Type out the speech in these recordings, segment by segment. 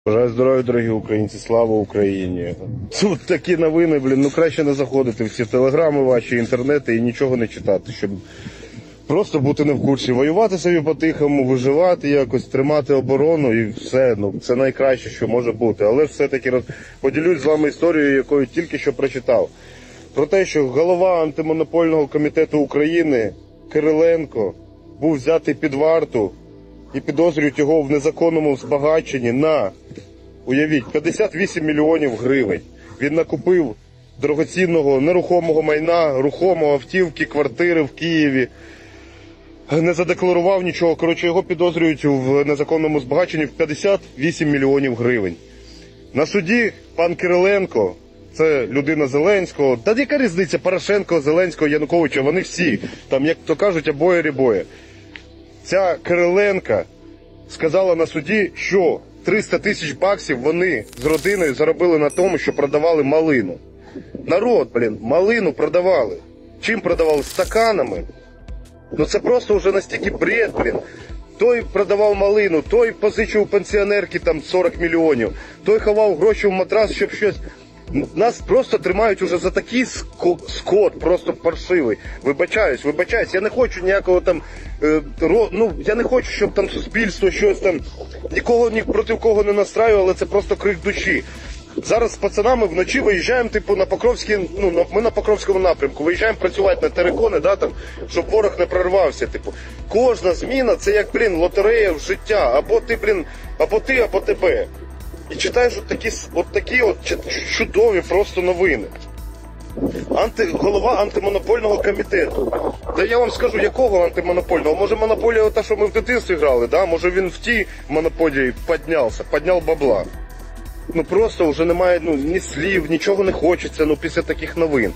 Бажаю здоров'я, дорогі українці, слава Україні. Тут такі новини, ну краще не заходити в ці телеграми ваші, інтернети і нічого не читати, щоб просто бути не в курсі. Воювати собі по-тихому, виживати якось, тримати оборону і все, ну це найкраще, що може бути. Але все-таки поділюсь з вами історією, яку тільки що прочитав. Про те, що голова антимонопольного комітету України Кириленко був взятий під варту і підозрюють його в незаконному збагаченні на, уявіть, 58 мільйонів гривень. Він накупив дорогоцінного нерухомого майна, рухомого, автівки, квартири в Києві. Не задекларував нічого. Коротше, його підозрюють в незаконному збагаченні в 58 мільйонів гривень. На суді пан Кириленко, це людина Зеленського, та яка різниця Порошенко, Зеленського, Януковича, вони всі, там, як то кажуть, обоє-рібоє. Ця Кириленка сказала на суді, що 300 тисяч баксів вони з родиною заробили на тому, що продавали малину. Народ, малину продавали. Чим продавали? Стаканами. Ну це просто вже настільки бред, Той продавав малину, той позичив пенсіонерки там 40 мільйонів, той ховав гроші в матрас, щоб щось... Нас просто тримають уже за такий скот, просто паршивий. Вибачаюсь, я не хочу ніякого там, я не хочу, щоб там суспільство щось там, нікого ні проти кого не настраювало, але це просто крик душі. Зараз з пацанами вночі виїжджаємо, на Покровський, ми на Покровському напрямку, виїжджаємо працювати на терикони, щоб ворог не прорвався, Кожна зміна це як, лотерея в життя, або ти, або тебе. І читаєш такі чудові просто новини. Голова антимонопольного комітету. Та я вам скажу, якого антимонопольного? Може монополія та, що ми в дитинстві грали, да? Може він в тій монополії підняв бабла. Просто вже немає ні слів, нічого не хочеться, після таких новин.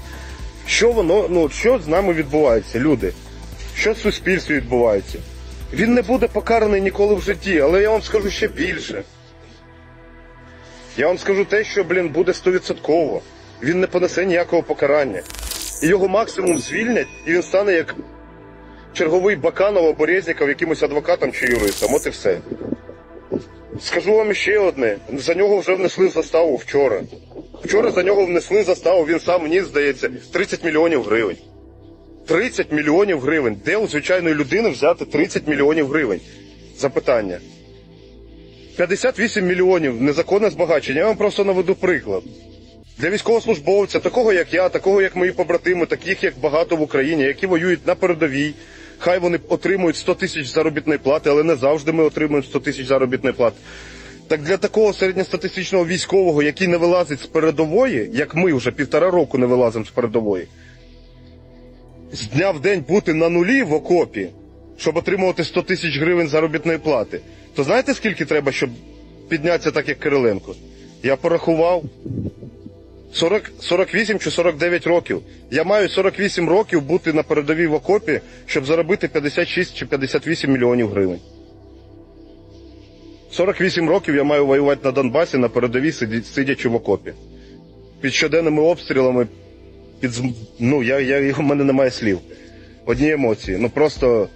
Що з нами відбувається, люди? Що в суспільстві відбувається? Він не буде покараний ніколи в житті, але я вам скажу ще більше. Я вам скажу те, що, буде 100%. Він не понесе ніякого покарання. І його максимум звільнять, і він стане як черговий Баканов або Резніков якимось адвокатом чи юристом. От і все. Скажу вам ще одне. За нього вже внесли заставу вчора. Вчора за нього внесли заставу, він сам вніс, здається, 30 мільйонів гривень. 30 мільйонів гривень. Де у звичайної людини взяти 30 мільйонів гривень? Запитання. 58 мільйонів незаконне збагачення. Я вам просто наведу приклад. Для військовослужбовця, такого як я, такого як мої побратими, таких як багато в Україні, які воюють на передовій, хай вони отримують 100 тисяч заробітної плати, але не завжди ми отримуємо 100 тисяч заробітної плати. Так для такого середньостатистичного військового, який не вилазить з передової, як ми вже 1,5 року не вилазимо з передової, з дня в день бути на нулі в окопі, щоб отримувати 100 тисяч гривень заробітної плати, то знаєте, скільки треба, щоб піднятися так, як Кириленко? Я порахував. 48 чи 49 років. Я маю 48 років бути на передовій в окопі, щоб заробити 56 чи 58 мільйонів гривень. 48 років я маю воювати на Донбасі, на передовій, сидячи в окопі. Під щоденними обстрілами, в мене немає слів. Одні емоції. Просто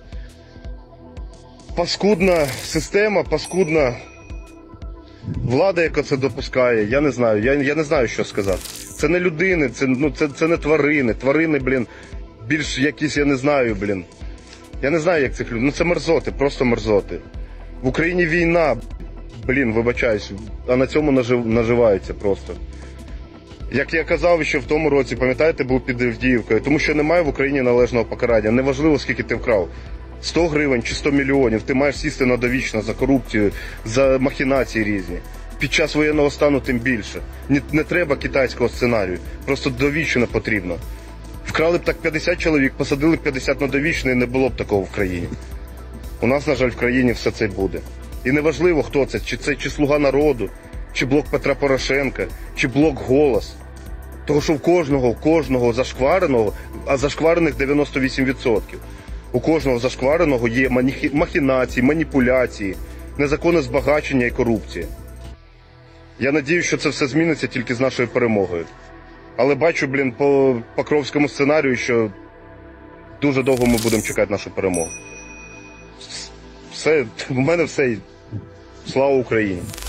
паскудна система, паскудна влада, яка це допускає. Я не знаю. Я не знаю, що сказати. Це не людини, це не тварини. Тварини, більш якісь, я не знаю, Я не знаю, як цих людей. Це мерзоти, просто мерзоти. В Україні війна, вибачаюсь, а на цьому наживаються просто. Як я казав ще в тому році, пам'ятаєте, був під Авдіївкою, тому що немає в Україні належного покарання. Неважливо, скільки ти вкрав. 100 гривень чи 100 мільйонів, ти маєш сісти на довічно за корупцію, за махінації різні. Під час воєнного стану тим більше. Не треба китайського сценарію, просто довічно потрібно. Вкрали б так 50 чоловік, посадили б 50 на довічне і не було б такого в країні. У нас, на жаль, в країні все це буде. І неважливо, хто це, чи Слуга народу, чи блок Петра Порошенка, чи блок Голос. Тому що в кожного зашквареного, а зашкварених 98%. У кожного зашквареного є махінації, маніпуляції, незаконне збагачення і корупція. Я надіюсь, що це все зміниться тільки з нашою перемогою. Але бачу, по Покровському сценарію, що дуже довго ми будемо чекати нашу перемогу. В мене все. Слава Україні!